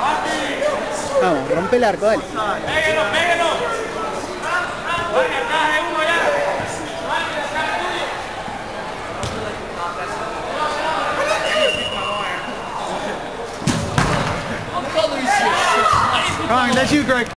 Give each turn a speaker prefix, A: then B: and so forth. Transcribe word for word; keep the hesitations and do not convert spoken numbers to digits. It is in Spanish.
A: Vamos, rompe el arco, dale.
B: Péguenos, péguenos. Vale, atrás de uno ya.
A: Come on, that's you, Greg.